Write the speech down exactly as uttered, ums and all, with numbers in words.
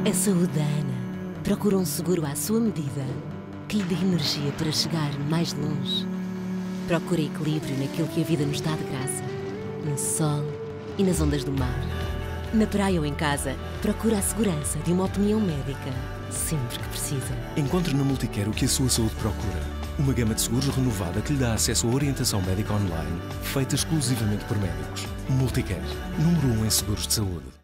A saúde da Ana procura um seguro à sua medida que lhe dê energia para chegar mais longe. Procura equilíbrio naquilo que a vida nos dá de graça, no sol e nas ondas do mar. Na praia ou em casa, procura a segurança de uma opinião médica sempre que precisa. Encontre na Multicare o que a sua saúde procura. Uma gama de seguros renovada que lhe dá acesso a orientação médica online, feita exclusivamente por médicos. Multicare, número um em seguros de saúde.